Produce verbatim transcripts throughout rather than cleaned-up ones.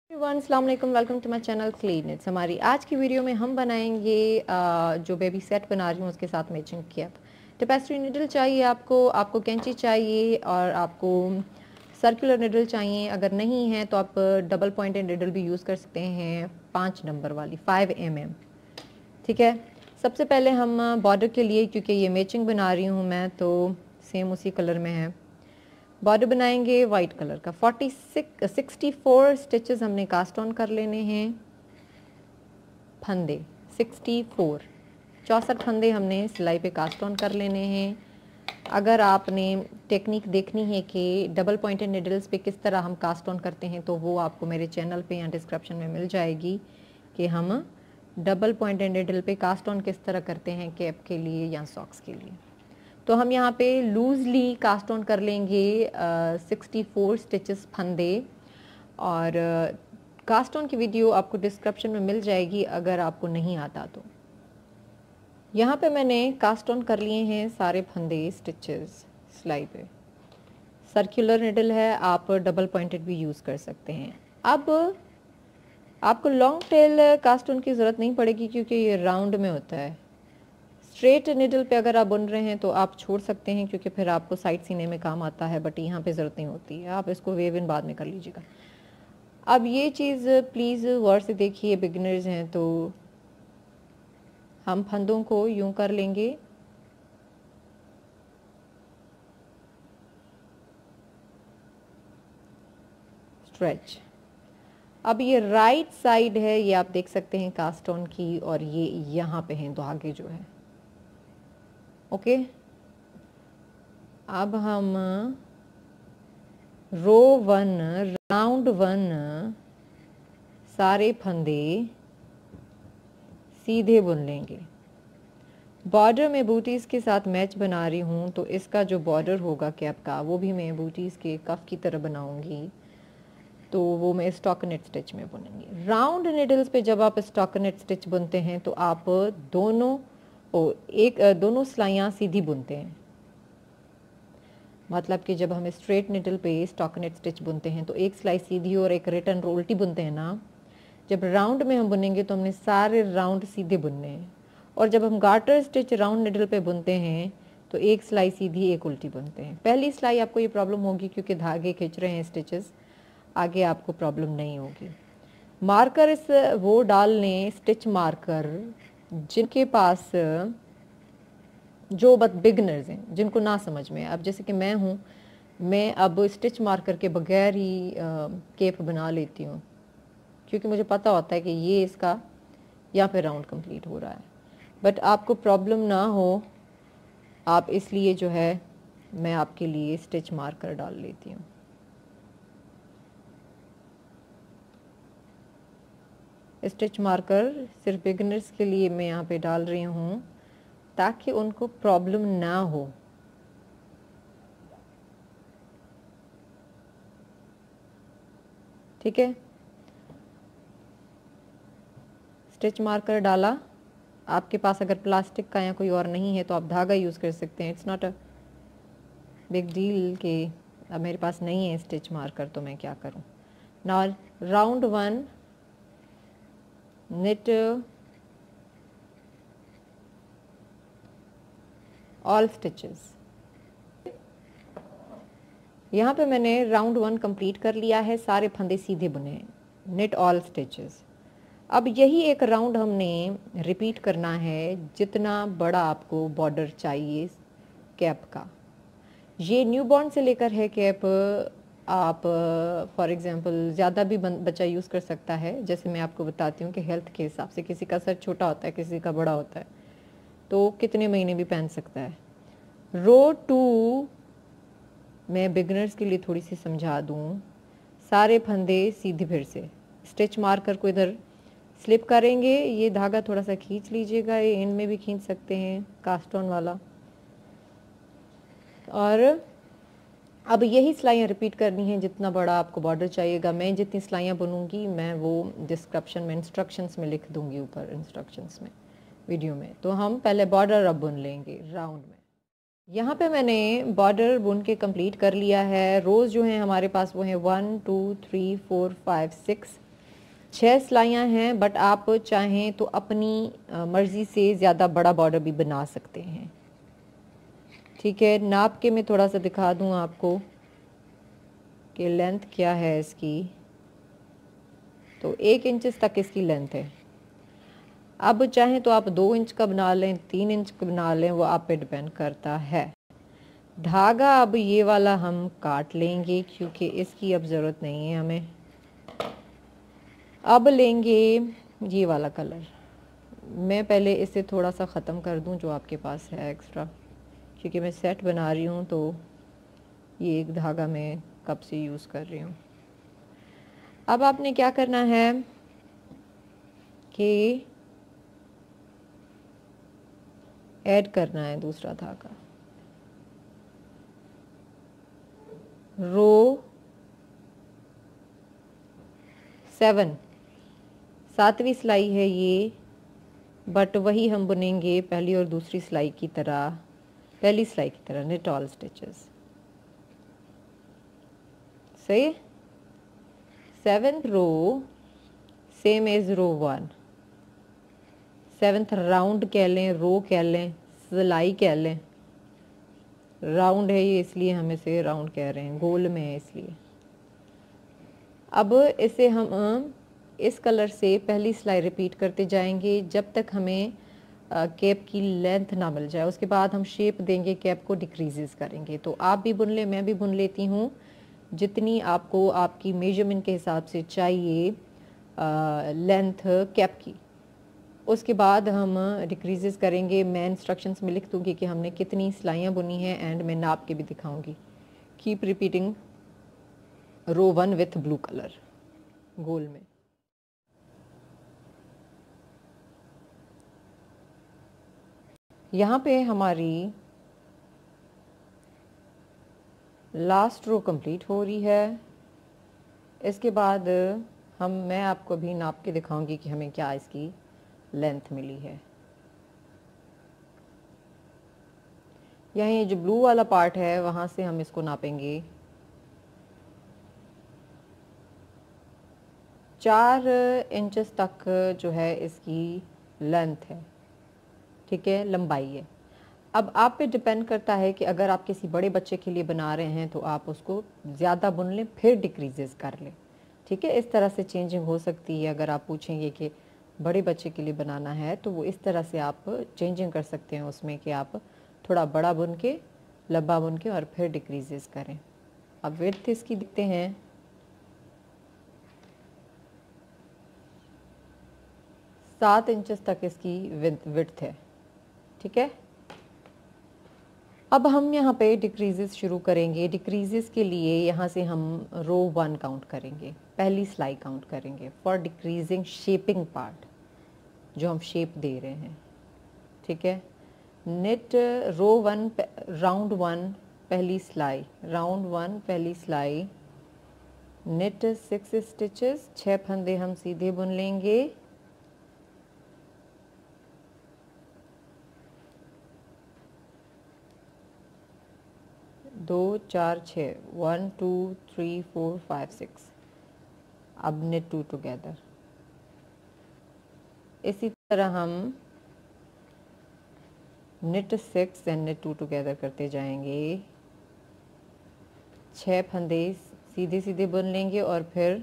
अस्सलाम वालेकुम, welcome to my channel clean knits. हमारी आज की वीडियो में हम बनाएंगे आ, जो बेबी सेट बना रही हूँ उसके साथ मैचिंग कैप। टेपेस्ट्री निडल चाहिए आपको, आपको कैंची चाहिए और आपको सर्कुलर निडल चाहिए। अगर नहीं है तो आप डबल पॉइंटेड निडल भी यूज़ कर सकते हैं, पाँच नंबर वाली फाइव एम एम। ठीक है, सबसे पहले हम बॉर्डर के लिए, क्योंकि ये मैचिंग बना रही हूँ मैं तो सेम उसी कलर में है, बॉर्डर बनाएंगे वाइट कलर का। Forty six sixty four stitches हमने कास्ट ऑन कर लेने हैं। फंदे सिक्सटी फोर, चौंसठ फंदे हमने सिलाई पे कास्ट ऑन कर लेने हैं। अगर आपने टेक्निक देखनी है कि डबल पॉइंटेड निडल्स पे किस तरह हम कास्ट ऑन करते हैं तो वो आपको मेरे चैनल पे या डिस्क्रिप्शन में मिल जाएगी कि हम डबल पॉइंटेड निडल पे कास्ट ऑन किस तरह करते हैं कैप के लिए या सॉक्स के लिए। तो हम यहाँ पे लूजली कास्ट ऑन कर लेंगे सिक्सटी फोर स्टिचेस फंदे, और कास्ट ऑन की वीडियो आपको डिस्क्रिप्शन में मिल जाएगी अगर आपको नहीं आता तो। यहाँ पे मैंने कास्ट ऑन कर लिए हैं सारे फंदे स्टिचेस सिलाई पे। सर्कुलर निडल है, आप डबल पॉइंटेड भी यूज़ कर सकते हैं। अब आपको लॉन्ग टेल कास्ट ऑन की ज़रूरत नहीं पड़ेगी क्योंकि ये राउंड में होता है। स्ट्रेट निडल पे अगर आप बुन रहे हैं तो आप छोड़ सकते हैं क्योंकि फिर आपको साइड सीने में काम आता है, बट यहाँ पे ज़रूरत नहीं होती है, आप इसको वेव इन बाद में कर लीजिएगा। अब ये चीज़ प्लीज़ गौर से देखिए, बिगिनर्स हैं तो हम फंदों को यूं कर लेंगे, स्ट्रेच। अब ये राइट साइड है, ये आप देख सकते हैं कास्ट ऑन की, और ये यहाँ पे हैं धागे जो है। ओके, अब हम रो वन राउंड वन सारे फंदे सीधे बुन लेंगे। बॉर्डर में बूटीज़ के साथ मैच बना रही हूँ तो इसका जो बॉर्डर होगा कैप का वो भी मैं बूटीज़ के कफ की तरह बनाऊंगी, तो वो मैं स्टॉकनेट स्टिच में बुनूंगी। राउंड निडल्स पे जब आप स्टॉकनेट स्टिच बुनते हैं तो आप दोनों ओ एक दोनों सिलाइयाँ सीधी बुनते हैं। मतलब कि जब हम स्ट्रेट निडल पे स्टॉकनेट स्टिच बुनते हैं तो एक सिलाई सीधी और एक रिटर्न उल्टी बुनते हैं ना। जब राउंड में हम बुनेंगे तो हमने सारे राउंड सीधे बुनने हैं, और जब हम गार्टर स्टिच राउंड निडल पे बुनते हैं तो एक सिलाई सीधी एक उल्टी बुनते हैं। पहली सिलाई आपको ये प्रॉब्लम होगी क्योंकि धागे खींच रहे हैं स्टिचेस, आगे आपको प्रॉब्लम नहीं होगी। मार्कर इस वो डाल लें, स्टिच मार्कर, जिनके पास जो बस बिगनर्स हैं, जिनको ना समझ में। अब जैसे कि मैं हूँ, मैं अब स्टिच मार्कर के बगैर ही केप बना लेती हूँ क्योंकि मुझे पता होता है कि ये इसका यहाँ पे राउंड कंप्लीट हो रहा है। बट आपको प्रॉब्लम ना हो, आप इसलिए जो है मैं आपके लिए स्टिच मार्कर डाल लेती हूँ। स्टिच मार्कर सिर्फ बिगिनर्स के लिए मैं यहाँ पे डाल रही हूँ ताकि उनको प्रॉब्लम ना हो। ठीक है, स्टिच मार्कर डाला। आपके पास अगर प्लास्टिक का या कोई और नहीं है तो आप धागा यूज़ कर सकते हैं। It's not a big deal कि अब मेरे पास नहीं है स्टिच मार्कर तो मैं क्या करूं। Now round one knit all stitches. यहाँ पे मैंने राउंड वन कंप्लीट कर लिया है, सारे फंदे सीधे बुने हैं, knit ऑल स्टिचेस। अब यही एक राउंड हमने रिपीट करना है जितना बड़ा आपको बॉर्डर चाहिए कैप का। ये न्यूबॉर्न से लेकर है कैप, आप फॉर एग्जांपल ज़्यादा भी बच्चा यूज़ कर सकता है। जैसे मैं आपको बताती हूँ कि हेल्थ के हिसाब से किसी का सर छोटा होता है, किसी का बड़ा होता है, तो कितने महीने भी पहन सकता है। रो टू मैं बिगनर्स के लिए थोड़ी सी समझा दूँ। सारे फंदे सीधे फिर से स्टिच मार्कर को इधर स्लिप करेंगे, ये धागा थोड़ा सा खींच लीजिएगा, ये एंड में भी खींच सकते हैं कास्ट ऑन वाला। और अब यही सिलाइयाँ रिपीट करनी है जितना बड़ा आपको बॉर्डर चाहिएगा। मैं जितनी सिलाइयाँ बुनूंगी मैं वो डिस्क्रिप्शन में इंस्ट्रक्शंस में लिख दूंगी, ऊपर इंस्ट्रक्शंस में वीडियो में। तो हम पहले बॉर्डर अब बुन लेंगे राउंड में। यहाँ पे मैंने बॉर्डर बुन के कंप्लीट कर लिया है। रोज़ जो हैं हमारे पास वो हैं one two three four five six छः सिलाइयाँ हैं, बट आप चाहें तो अपनी मर्ज़ी से ज़्यादा बड़ा बॉर्डर भी बना सकते हैं। ठीक है, नाप के मैं थोड़ा सा दिखा दूँ आपको कि लेंथ क्या है इसकी। तो एक इंच तक इसकी लेंथ है। अब चाहें तो आप दो इंच का बना लें, तीन इंच का बना लें, वो आप पे डिपेंड करता है। धागा अब ये वाला हम काट लेंगे क्योंकि इसकी अब ज़रूरत नहीं है हमें। अब लेंगे ये वाला कलर। मैं पहले इसे थोड़ा सा ख़त्म कर दूं जो आपके पास है एक्स्ट्रा, क्योंकि मैं सेट बना रही हूँ तो ये एक धागा मैं कब से यूज़ कर रही हूँ। अब आपने क्या करना है कि ऐड करना है दूसरा धागा। रो सेवन, सातवीं सिलाई है ये, बट वही हम बुनेंगे पहली और दूसरी सिलाई की तरह, पहली सिलाई की तरह, निट ऑल स्टिचेस। सही। Seventh row same as row one. Seventh round कह लें, रो कह लें, सिलाई कह लें। राउंड है ये इसलिए हम इसे राउंड कह रहे हैं, गोल में है इसलिए। अब इसे हम इस कलर से पहली सिलाई रिपीट करते जाएंगे जब तक हमें कैप की लेंथ ना मिल जाए। उसके बाद हम शेप देंगे, कैप को डिक्रीजेस करेंगे। तो आप भी बुन ले, मैं भी बुन लेती हूँ, जितनी आपको आपकी मेजरमेंट के हिसाब से चाहिए लेंथ कैप की। उसके बाद हम डिक्रीजेस करेंगे। मैं इंस्ट्रक्शंस में लिख दूँगी कि हमने कितनी सिलाइयाँ बुनी हैं, एंड मैं नाप के भी दिखाऊंगी। Keep repeating row one with blue colour गोल में। यहाँ पे हमारी लास्ट रो कंप्लीट हो रही है। इसके बाद हम मैं आपको भी नाप के दिखाऊंगी कि हमें क्या इसकी लेंथ मिली है। यहाँ ये जो ब्लू वाला पार्ट है वहाँ से हम इसको नापेंगे। चार इंचेस तक जो है इसकी लेंथ है। ठीक है, लंबाई है। अब आप पे डिपेंड करता है कि अगर आप किसी बड़े बच्चे के लिए बना रहे हैं तो आप उसको ज़्यादा बुन लें, फिर डिक्रीजेस कर लें। ठीक है, इस तरह से चेंजिंग हो सकती है। अगर आप पूछेंगे कि बड़े बच्चे के लिए बनाना है तो वो इस तरह से आप चेंजिंग कर सकते हैं उसमें कि आप थोड़ा बड़ा बुन के, लंबा बुन के, और फिर डिक्रीजेस करें। अब विड्थ इसकी दिखते हैं। सात इंचेस तक इसकी विड्थ है। ठीक है, अब हम यहाँ पे डिक्रीजेस शुरू करेंगे। डिक्रीजेस के लिए यहाँ से हम रो वन काउंट करेंगे, पहली सिलाई काउंट करेंगे फॉर डिक्रीजिंग शेपिंग पार्ट, जो हम शेप दे रहे हैं। ठीक है, knit row one round one पहली सिलाई, राउंड वन पहली सिलाई, निट सिक्स स्टिचेस, छः फंदे हम सीधे बुन लेंगे। दो चार छः, one two three four five six. अब निट टू टुगेदर। इसी तरह हम knit six and knit two together करते जाएंगे। छः फंदे सीधे सीधे बुन लेंगे और फिर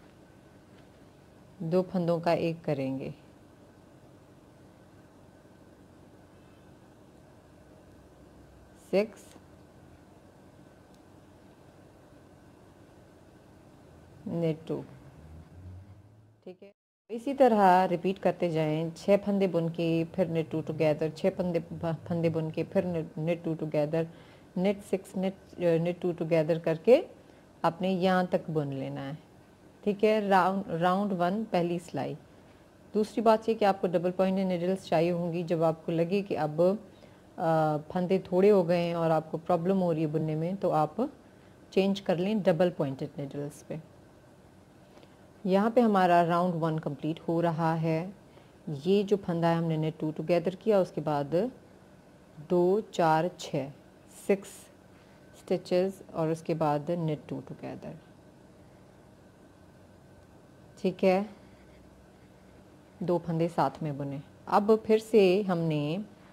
दो फंदों का एक करेंगे। Six, knit two. ठीक है, इसी तरह रिपीट करते जाएं। छः फंदे बुन के फिर निट टू टुगेदर, छः फंदे फंदे बुन के फिर knit two together, knit six, knit knit two together करके आपने यहाँ तक बुन लेना है। ठीक है, राउंड राउंड वन पहली सिलाई। दूसरी बात ये कि आपको डबल पॉइंटेड निडल्स चाहिए होंगी। जब आपको लगे कि अब आ, फंदे थोड़े हो गए हैं और आपको प्रॉब्लम हो रही है बुनने में, तो आप चेंज कर लें डबल पॉइंटेड निडल्स पे। यहाँ पे हमारा राउंड वन कंप्लीट हो रहा है। ये जो फंदा है हमने नेट टू टुगेदर किया, उसके बाद दो चार छः, सिक्स स्टिचेस, और उसके बाद नेट टू टुगेदर। ठीक है, दो फंदे साथ में बुने। अब फिर से हमने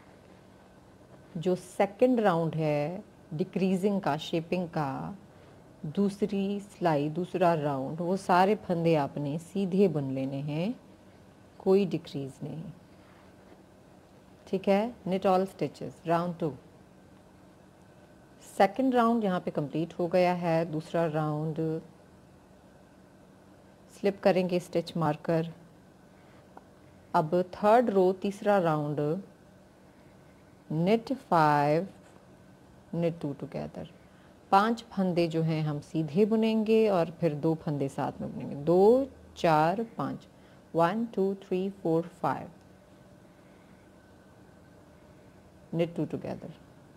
जो सेकंड राउंड है डिक्रीजिंग का, शेपिंग का, दूसरी सिलाई, दूसरा राउंड, वो सारे फंदे आपने सीधे बुन लेने हैं, कोई डिक्रीज नहीं। ठीक है, knit all stitches round two. Second round यहाँ पे कंप्लीट हो गया है। दूसरा राउंड स्लिप करेंगे स्टिच मार्कर। अब थर्ड रो, तीसरा round, knit five, knit two together. पांच फंदे जो हैं हम सीधे बुनेंगे और फिर दो फंदे साथ में बुनेंगे। दो, चार, पाँच, one two three four five, knit two together.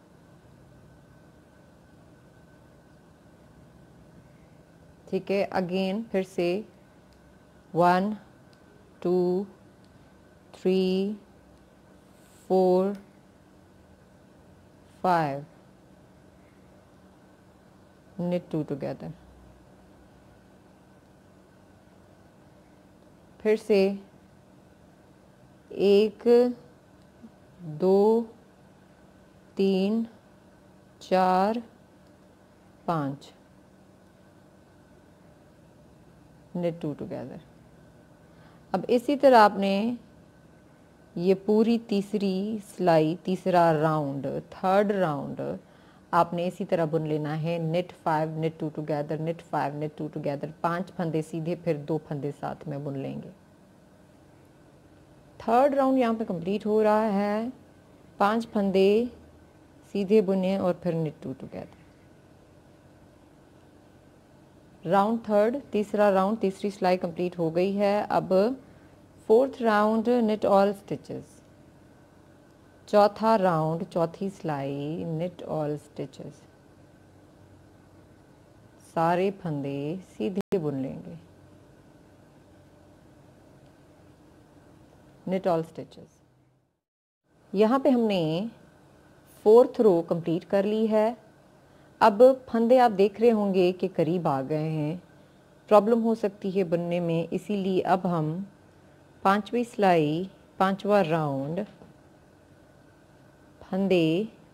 ठीक है, अगेन फिर से one two three four five, knit two together। फिर से एक, दो, तीन, चार, पाँच, knit two together। अब इसी तरह आपने ये पूरी तीसरी सिलाई, तीसरा राउंड, थर्ड राउंड आपने इसी तरह बुन लेना है। Knit five, knit two together, knit five, knit two together. पांच फंदे सीधे, फिर दो फंदे साथ में बुन लेंगे। थर्ड राउंड यहाँ पे कंप्लीट हो रहा है। पांच फंदे सीधे बुने और फिर knit two together. Round third, तीसरा राउंड, तीसरी सिलाई कंप्लीट हो गई है। अब fourth round, knit all stitches. चौथा राउंड, चौथी सिलाई, निट ऑल स्टिचेस। सारे फंदे सीधे बुन लेंगे, निट ऑल स्टिचेस। यहाँ पे हमने फोर्थ रो कंप्लीट कर ली है। अब फंदे आप देख रहे होंगे कि करीब आ गए हैं, प्रॉब्लम हो सकती है बनने में, इसीलिए अब हम पांचवी सिलाई, पांचवा राउंड, फंदे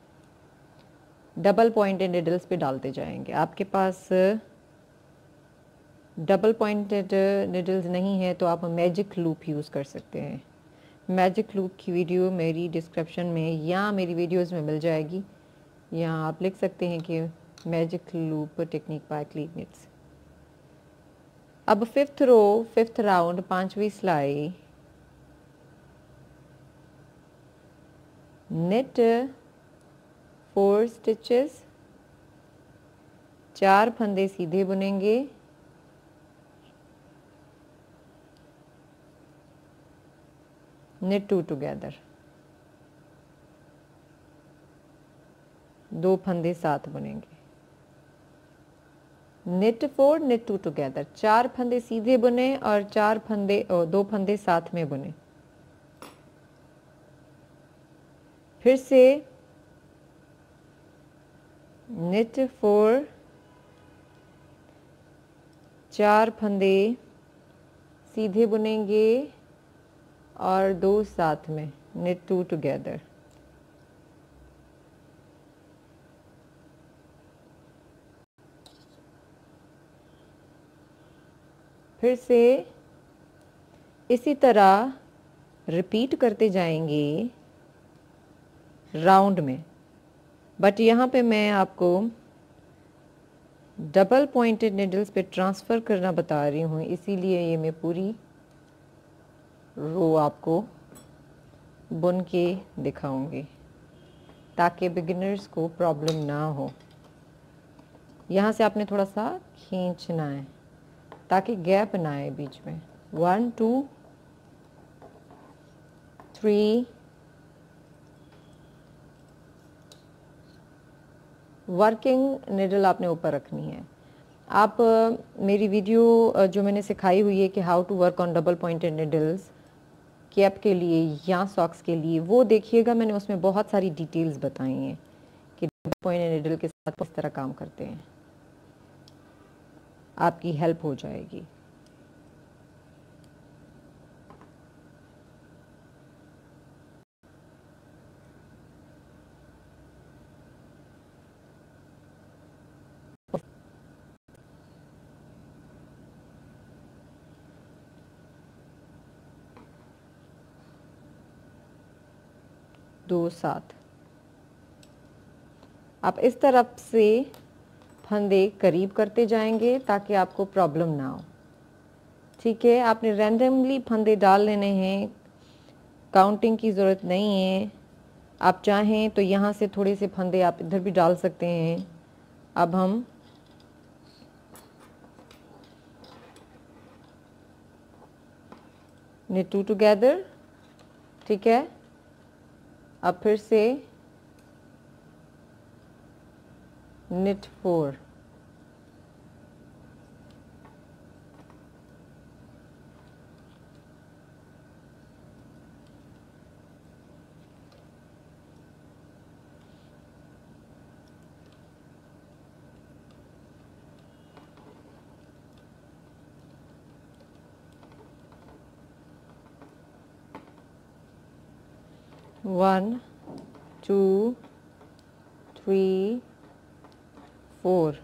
डबल पॉइंटेड निडल्स पे डालते जाएंगे। आपके पास डबल पॉइंटेड निडल्स नहीं है तो आप मैजिक लूप यूज़ कर सकते हैं। मैजिक लूप की वीडियो मेरी डिस्क्रिप्शन में या मेरी वीडियोस में मिल जाएगी, या आप लिख सकते हैं कि magic loop technique by clean knits. अब फिफ्थ रो, फिफ्थ राउंड, पांचवी सिलाई, knit फोर स्टिचेस, चार फंदे सीधे बुनेंगे, knit टू टुगेदर। दो फंदे साथ बुनेंगे, knit four, knit two together. चार फंदे सीधे बुने और चार फंदे और दो फंदे साथ में बुने। फिर से knit फोर, चार फंदे सीधे बुनेंगे और दो साथ में, knit टू टुगेदर। फिर से इसी तरह रिपीट करते जाएंगे राउंड में, बट यहाँ पे मैं आपको डबल पॉइंटेड निडल्स पे ट्रांसफ़र करना बता रही हूँ, इसीलिए ये मैं पूरी रो आपको बुन के दिखाऊंगी ताकि बिगिनर्स को प्रॉब्लम ना हो। यहाँ से आपने थोड़ा सा खींचना है ताकि गैप ना आए बीच में। One two three, working needle आपने ऊपर रखनी है। आप मेरी वीडियो जो मैंने सिखाई हुई है कि how to work on double pointed needles cap के लिए या सॉक्स के लिए, वो देखिएगा, मैंने उसमें बहुत सारी डिटेल्स बताई हैं कि डबल पॉइंटेड निडल के साथ किस तरह काम करते हैं, आपकी हेल्प हो जाएगी। दो सात। आप इस तरफ से फंदे करीब करते जाएंगे ताकि आपको प्रॉब्लम ना हो। ठीक है, आपने रैंडमली फंदे डाल लेने हैं, काउंटिंग की ज़रूरत नहीं है। आप चाहें तो यहाँ से थोड़े से फंदे आप इधर भी डाल सकते हैं। अब हम knit टू टुगेदर, ठीक है। अब फिर से knit four, one two three four,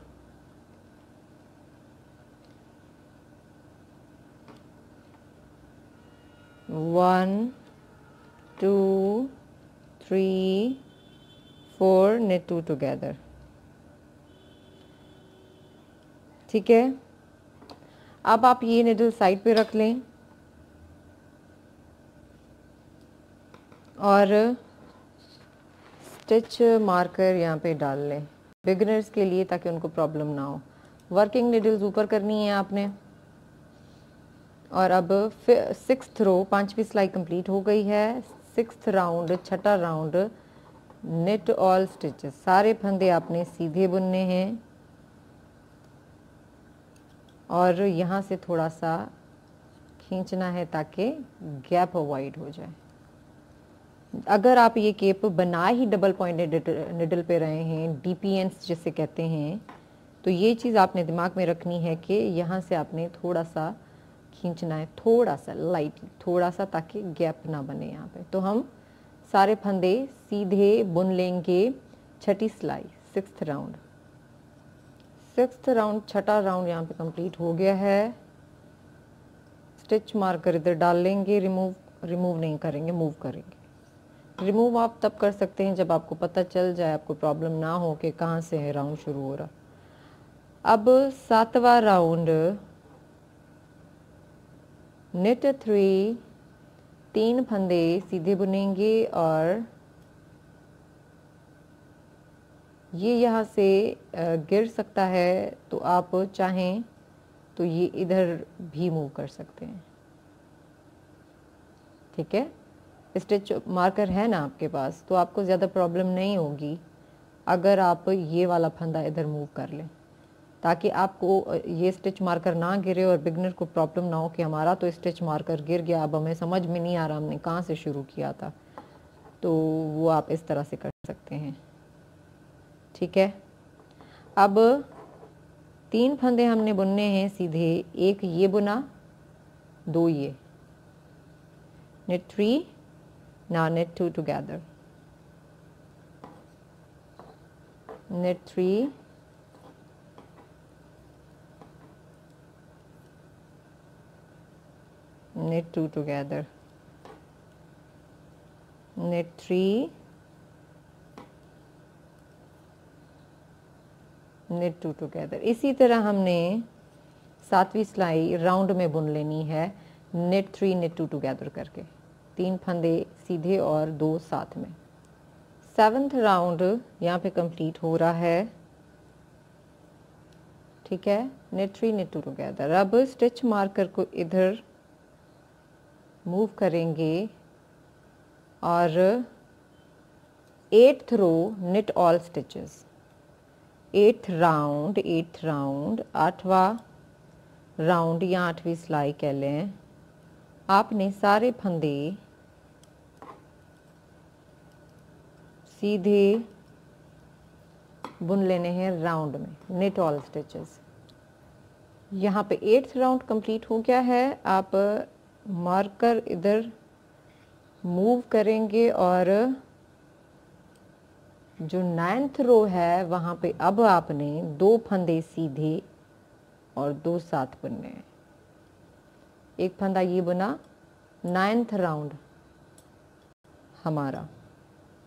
one two three four, knit two together. ठीक है, अब आप ये निडल साइड पे रख लें और स्टिच मार्कर यहाँ पे डाल लें बिगिनर्स के लिए, ताकि उनको प्रॉब्लम ना हो। वर्किंग निडल्स ऊपर करनी है आपने। और अब सिक्स्थ रो, पांचवी सिलाई कंप्लीट हो गई है। सिक्स्थ राउंड, छठा राउंड, निट ऑल स्टिचेस, सारे फंदे आपने सीधे बुनने हैं और यहाँ से थोड़ा सा खींचना है ताकि गैप अवॉइड हो जाए। अगर आप ये केप बना ही डबल पॉइंटेड निडल पे रहे हैं, डीपीएंस जिसे कहते हैं, तो ये चीज़ आपने दिमाग में रखनी है कि यहाँ से आपने थोड़ा सा खींचना है, थोड़ा सा लाइटली, थोड़ा सा, ताकि गैप ना बने यहाँ पे। तो हम सारे फंदे सीधे बुन लेंगे। छठी सिलाई, सिक्स्थ राउंड, सिक्स्थ राउंड, छठा राउंड यहाँ पे कंप्लीट हो गया है। स्टिच मार्कर इधर डाल लेंगे, रिमूव रिमूव नहीं करेंगे, मूव करेंगे। रिमूव आप तब कर सकते हैं जब आपको पता चल जाए, आपको प्रॉब्लम ना हो कि कहाँ से है राउंड शुरू हो रहा। अब सातवां राउंड, निट थ्री, तीन फंदे सीधे बुनेंगे और ये यहाँ से गिर सकता है, तो आप चाहें तो ये इधर भी मूव कर सकते हैं। ठीक है, स्टिच मार्कर है ना आपके पास, तो आपको ज़्यादा प्रॉब्लम नहीं होगी अगर आप ये वाला फंदा इधर मूव कर लें, ताकि आपको ये स्टिच मार्कर ना गिरे और बिगनर को प्रॉब्लम ना हो कि हमारा तो स्टिच मार्कर गिर गया, अब हमें समझ में नहीं आ रहा हमने कहाँ से शुरू किया था। तो वो आप इस तरह से कर सकते हैं। ठीक है, अब तीन फंदे हमने बुनने हैं सीधे, एक ये बुना, दो ये, knit three, now knit two together, knit three, knit two together, knit three, knit two together। इसी तरह हमने सातवीं सिलाई राउंड में बुन लेनी है, knit three, knit two together करके, तीन फंदे सीधे और दो साथ में। सेवन्थ राउंड यहाँ पे कंप्लीट हो रहा है। ठीक है, knit three, knit two together। अब स्टिच मार्कर को इधर मूव करेंगे और eighth row, knit all stitches, eighth round, eighth round, आठवां राउंड या आठवीं सिलाई कह लें, आपने सारे फंदे सीधे बुन लेने हैं राउंड में, knit ऑल स्टिचेस। यहाँ पे एट्थ राउंड कंप्लीट हो गया है। आप मार्कर इधर मूव करेंगे और जो नाइन्थ रो है वहाँ पे अब आपने दो फंदे सीधे और दो साथ बुनने हैं। एक फंदा ये बुना, नाइन्थ राउंड हमारा,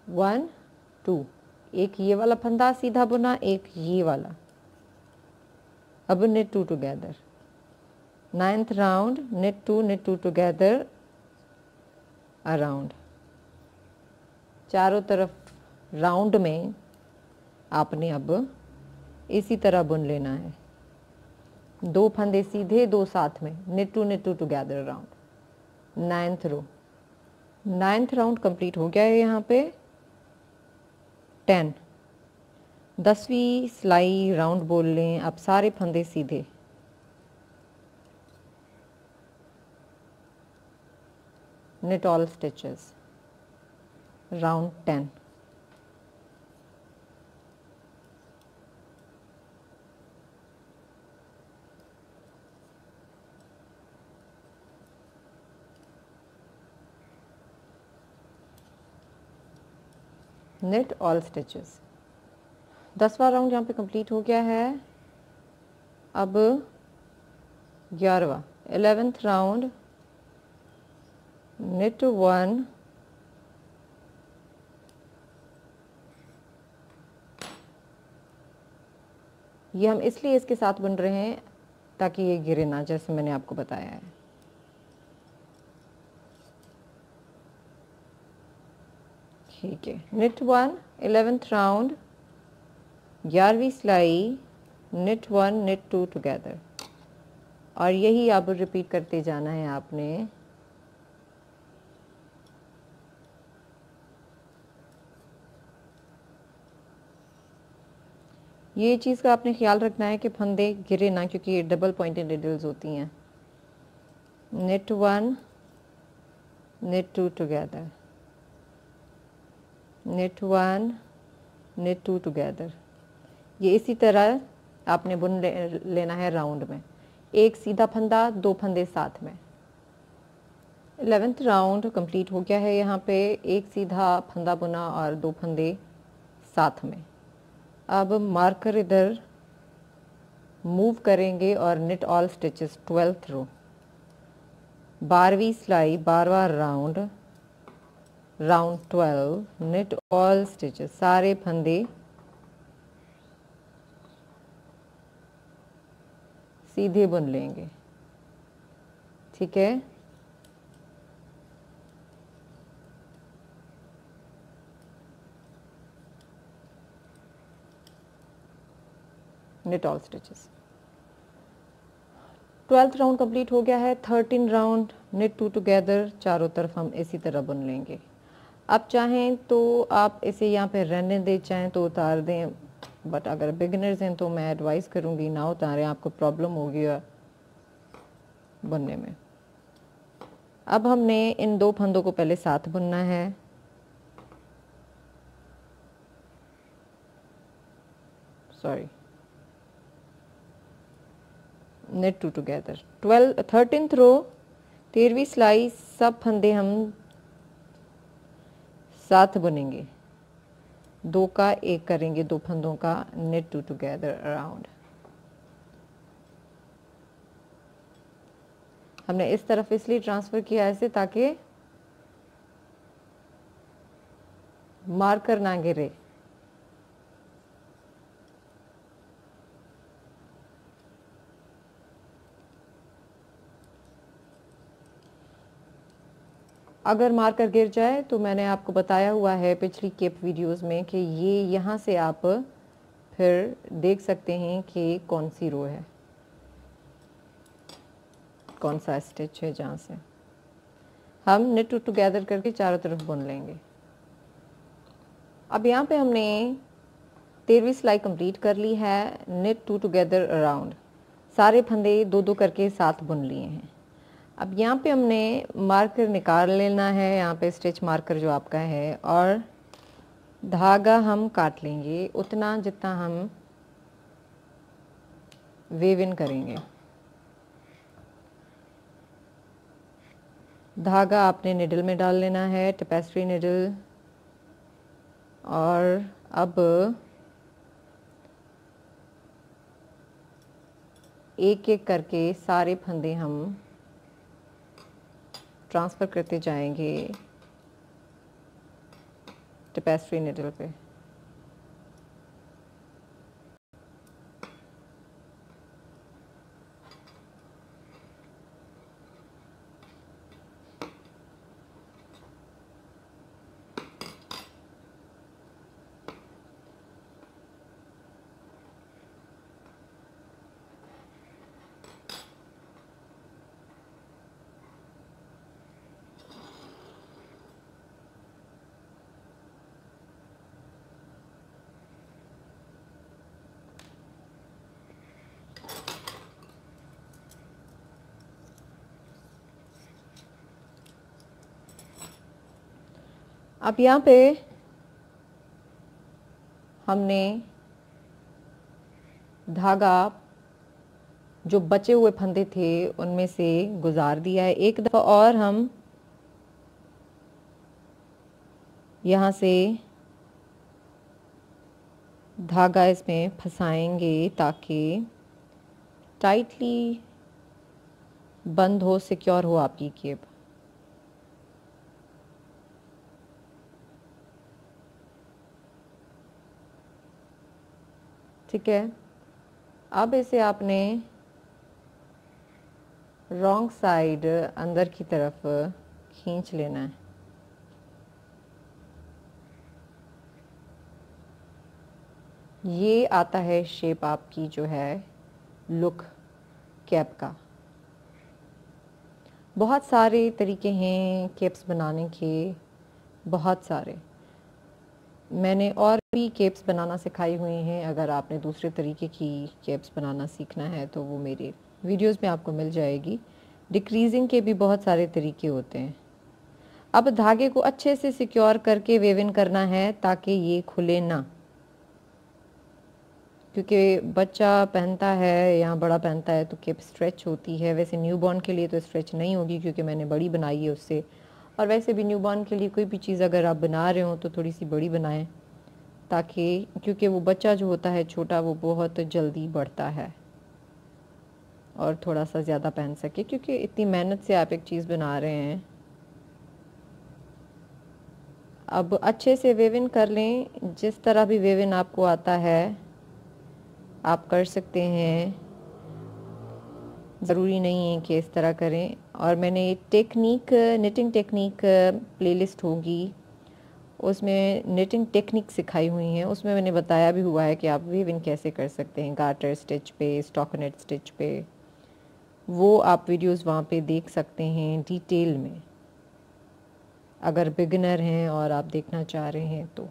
वन टू, एक ये वाला फंदा सीधा बुना, एक ये वाला। अब knit two together, ninth round knit two knit two together around. चारों तरफ राउंड में आपने अब इसी तरह बुन लेना है, दो फंदे सीधे दो साथ में, knit two knit two together around. Ninth row, ninth round complete हो गया है। यहाँ पे टेन, दसवीं सिलाई राउंड बोल लें। अब सारे फंदे सीधे, knit all stitches, round ten. knit all stitches, दसवां राउंड यहाँ पे कंप्लीट हो गया है। अब ग्यारहवा, एलेवेंथ राउंड knit वन, ये हम इसलिए इसके साथ बुन रहे हैं ताकि ये गिरे ना, जैसे मैंने आपको बताया है। ठीक है, knit वन, एलेवेंथ राउंड, ग्यारहवीं सिलाई, knit one knit two together, और यही अब रिपीट करते जाना है आपने। ये चीज़ का आपने ख्याल रखना है कि फंदे गिरे ना, क्योंकि ये डबल पॉइंटेड निडल्स होती हैं। knit one knit two together, knit one knit two together, ये इसी तरह आपने बुन ले, लेना है राउंड में। एक सीधा फंदा, दो फंदे साथ में। एलेवेंथ राउंड कंप्लीट हो गया है। यहाँ पे एक सीधा फंदा बुना और दो फंदे साथ में। अब मार्कर इधर मूव करेंगे और knit all stitches, twelfth row, बारहवीं सिलाई, बारहवां round, round twelve, knit all stitches, सारे फंदे सीधे बुन लेंगे। ठीक है, knit all stitches, twelfth round complete हो गया है। Thirteen round knit two together, चारों तरफ हम इसी तरह बुन लेंगे। अब चाहें तो आप इसे यहाँ पे रहने दें, चाहें तो उतार दें, बट अगर बिगिनर्स हैं तो मैं एडवाइस करूँगी ना उतारें, आपको प्रॉब्लम होगी बुनने में। अब हमने इन दो फंदों को पहले साथ बुनना है। Sorry, knit two together, twelve thirteenth row, तेरहवीं सिलाई, सब फंदे हम साथ बुनेंगे, दो का एक करेंगे, दो फंदों का knit टू टुगेदर अराउंड। हमने इस तरफ इसलिए ट्रांसफ़र किया ऐसे ताकि मार्कर ना गिरे। अगर मार्कर गिर जाए तो मैंने आपको बताया हुआ है पिछली केप वीडियोस में कि ये यहाँ से आप फिर देख सकते हैं कि कौन सी रो है, कौन सा स्टिच है, जहाँ से हम knit टू टुगेदर करके चारों तरफ बुन लेंगे। अब यहाँ पे हमने तेरहवीं सिलाई कंप्लीट कर ली है। knit टू टुगेदर अराउंड, सारे फंदे दो दो करके साथ बुन लिए हैं। अब यहाँ पे हमने मार्कर निकाल लेना है, यहाँ पे स्टिच मार्कर जो आपका है, और धागा हम काट लेंगे उतना जितना हम वेव इन करेंगे। धागा आपने निडल में डाल लेना है, टेपेस्ट्री निडल, और अब एक एक करके सारे फंदे हम ट्रांसफ़र करते जाएंगे टेपेस्ट्री निडल पे। अब यहाँ पे हमने धागा जो बचे हुए फंदे थे उनमें से गुजार दिया है। एक दफ़ा और हम यहाँ से धागा इसमें फंसाएंगे ताकि टाइटली बंद हो, सिक्योर हो आपकी केप। ठीक है, अब इसे आपने रॉन्ग साइड अंदर की तरफ खींच लेना है। ये आता है शेप आपकी जो है लुक कैप का। बहुत सारे तरीके हैं कैप्स बनाने के, बहुत सारे। मैंने और भी कैप्स बनाना सिखाई हुई हैं। अगर आपने दूसरे तरीके की कैप्स बनाना सीखना है तो वो मेरे वीडियोस में आपको मिल जाएगी। डिक्रीजिंग के भी बहुत सारे तरीके होते हैं। अब धागे को अच्छे से सिक्योर करके वेव इन करना है ताकि ये खुले ना, क्योंकि बच्चा पहनता है या बड़ा पहनता है तो कैप स्ट्रेच होती है। वैसे न्यूबॉर्न के लिए तो स्ट्रेच नहीं होगी क्योंकि मैंने बड़ी बनाई है उससे, और वैसे भी न्यूबॉर्न के लिए कोई भी चीज़ अगर आप बना रहे हो तो थोड़ी सी बड़ी बनाएं, ताकि क्योंकि वो बच्चा जो होता है छोटा वो बहुत जल्दी बढ़ता है और थोड़ा सा ज़्यादा पहन सके, क्योंकि इतनी मेहनत से आप एक चीज़ बना रहे हैं। अब अच्छे से वेव इन कर लें। जिस तरह भी वेव इन आपको आता है आप कर सकते हैं, ज़रूरी नहीं है कि इस तरह करें। और मैंने टेक्निक, निटिंग टेक्निक प्लेलिस्ट होगी, उसमें निटिंग टेक्निक सिखाई हुई हैं। उसमें मैंने बताया भी हुआ है कि आप वेव इन कैसे कर सकते हैं गार्टर स्टिच पे, स्टॉकनेट स्टिच पे। वो आप वीडियोस वहाँ पे देख सकते हैं डिटेल में, अगर बिगिनर हैं और आप देखना चाह रहे हैं तो।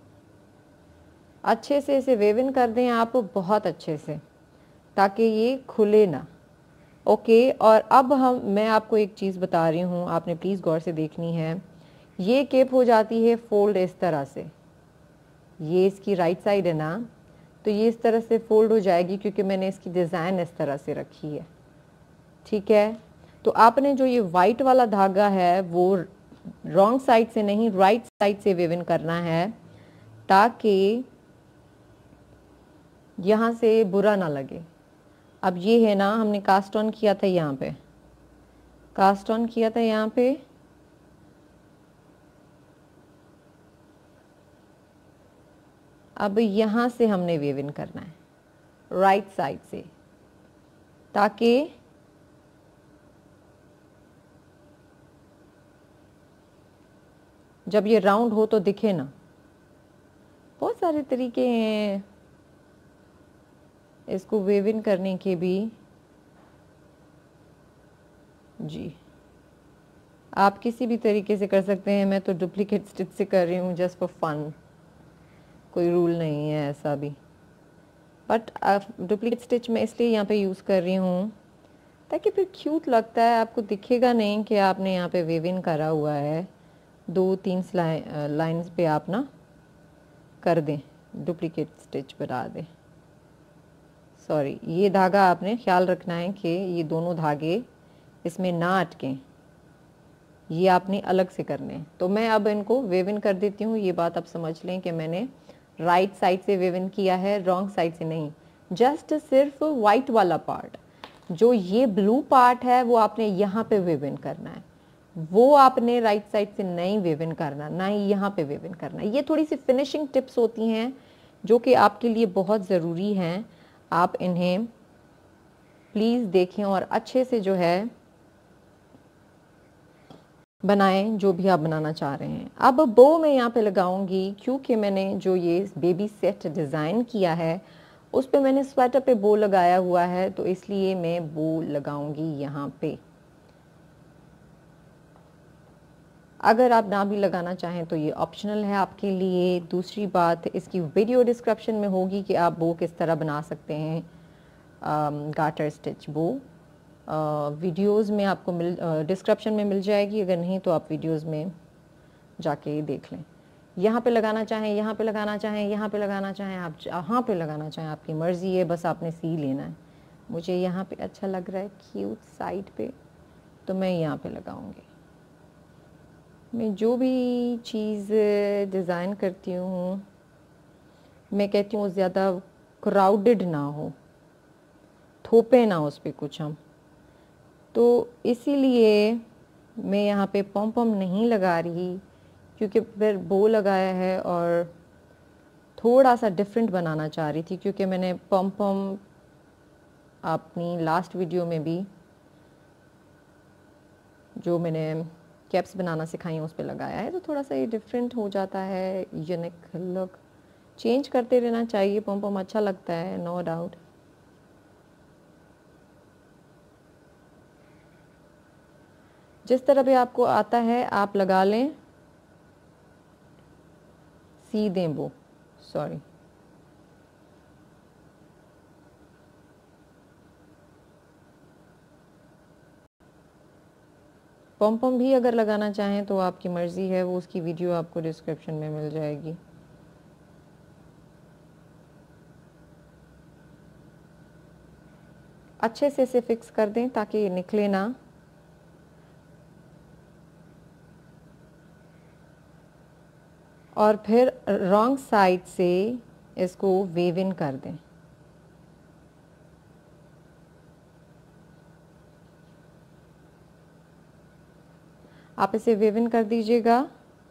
अच्छे से इसे वेव इन कर दें आप, बहुत अच्छे से, ताकि ये खुले ना। ओके, और अब हम मैं आपको एक चीज़ बता रही हूँ, आपने प्लीज़ गौर से देखनी है। ये केप हो जाती है फोल्ड इस तरह से, ये इसकी राइट साइड है ना, तो ये इस तरह से फोल्ड हो जाएगी क्योंकि मैंने इसकी डिज़ाइन इस तरह से रखी है। ठीक है, तो आपने जो ये वाइट वाला धागा है वो रॉन्ग साइड से नहीं, राइट साइड से वेव इन करना है ताकि यहाँ से बुरा ना लगे। अब ये है ना, हमने कास्ट ऑन किया था, यहाँ पे कास्ट ऑन किया था यहाँ पे, अब यहाँ से हमने वेव इन करना है राइट साइड से, ताकि जब ये राउंड हो तो दिखे ना। बहुत सारे तरीके हैं इसको वेव इन करने के भी जी, आप किसी भी तरीके से कर सकते हैं। मैं तो डुप्लीकेट स्टिच से कर रही हूँ जस्ट फॉर फन, कोई रूल नहीं है ऐसा भी। बट डुप्लीकेट स्टिच मैं इसलिए यहाँ पे यूज़ कर रही हूँ ताकि फिर क्यूट लगता है, आपको दिखेगा नहीं कि आपने यहाँ पे वेव इन करा हुआ है। दो तीन लाइंस पे आप ना कर दें, डुप्लीकेट स्टिच बना दें। सॉरी, ये धागा आपने ख्याल रखना है कि ये दोनों धागे इसमें ना अटकें, ये आपने अलग से करने हैं। तो मैं अब इनको वेव इन कर देती हूँ। ये बात आप समझ लें कि मैंने राइट साइड से वेव इन किया है, रॉन्ग साइड से नहीं। जस्ट सिर्फ वाइट वाला पार्ट, जो ये ब्लू पार्ट है वो आपने यहाँ पे वेव इन करना है। वो आपने राइट साइड से नहीं वेव इन करना, ना ही यहाँ पे वेव इन करना। ये थोड़ी सी फिनिशिंग टिप्स होती हैं जो कि आपके लिए बहुत ज़रूरी हैं। आप इन्हें प्लीज़ देखें और अच्छे से जो है बनाएं जो भी आप बनाना चाह रहे हैं। अब बो मैं यहाँ पे लगाऊंगी, क्योंकि मैंने जो ये बेबी सेट डिज़ाइन किया है उस पे मैंने स्वेटर पे बो लगाया हुआ है, तो इसलिए मैं बो लगाऊंगी यहाँ पे। अगर आप ना भी लगाना चाहें तो ये ऑप्शनल है आपके लिए। दूसरी बात, इसकी वीडियो डिस्क्रिप्शन में होगी कि आप बो किस तरह बना सकते हैं, गार्टर स्टिच बो। वीडियोस में आपको मिल डिस्क्रिप्शन में मिल जाएगी, अगर नहीं तो आप वीडियोस में जाके देख लें। यहाँ पे लगाना चाहें, यहाँ पे लगाना चाहें, यहाँ पे लगाना चाहें, आप जहाँ पे लगाना चाहें आपकी मर्ज़ी है, बस आपने सी लेना है। मुझे यहाँ पे अच्छा लग रहा है क्यूट साइड पे, तो मैं यहाँ पे लगाऊंगी। मैं जो भी चीज़ डिज़ाइन करती हूँ मैं कहती हूँ ज़्यादा क्राउडेड ना हो, थोपे ना उस पर कुछ हम, तो इसीलिए मैं यहाँ पे पॉम पॉम नहीं लगा रही, क्योंकि फिर बो लगाया है और थोड़ा सा डिफरेंट बनाना चाह रही थी। क्योंकि मैंने पॉम पॉम अपनी लास्ट वीडियो में भी जो मैंने कैप्स बनाना सिखाई है उस पर लगाया है, तो थोड़ा सा ये डिफरेंट हो जाता है, यूनिक लुक। चेंज करते रहना चाहिए, पॉम पॉम अच्छा लगता है, नो डाउट। जिस तरह भी आपको आता है आप लगा लें, सी दें वो, सॉरी। पॉम पॉम भी अगर लगाना चाहें तो आपकी मर्ज़ी है, वो उसकी वीडियो आपको डिस्क्रिप्शन में मिल जाएगी। अच्छे से इसे फिक्स कर दें ताकि ये निकले ना। और फिर रॉन्ग साइड से इसको वेव इन कर दें। आप इसे वेव इन कर दीजिएगा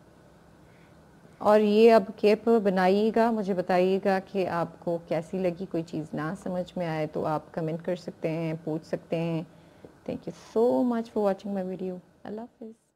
और ये अब केप बनाइएगा। मुझे बताइएगा कि आपको कैसी लगी। कोई चीज़ ना समझ में आए तो आप कमेंट कर सकते हैं, पूछ सकते हैं। Thank you so much for watching my video. अल्लाह हाफिज़।